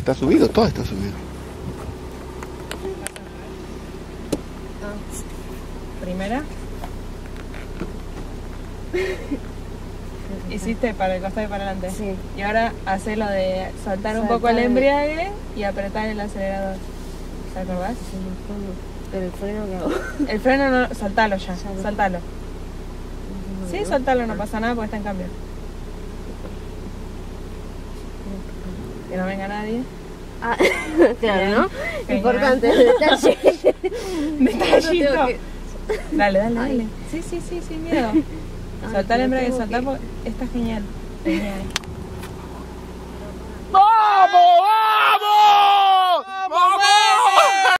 Está subido, todo está subido. Primera. Hiciste para el costado y para adelante. Sí. Y ahora hace lo de soltar un poco el embriague y apretar el acelerador. ¿Te acordás? Pero el freno que hago. El freno no, soltalo ya, Ya no. soltalo. Sí, soltalo, no pasa nada porque está en cambio. Que no venga nadie. Ah, claro, ¿no? Genial. Importante el detalle. Detallito. Tengo que- Dale, dale, Ay. dale. Sí, sin miedo. Soltar el embrague, soltar porque está genial. Genial.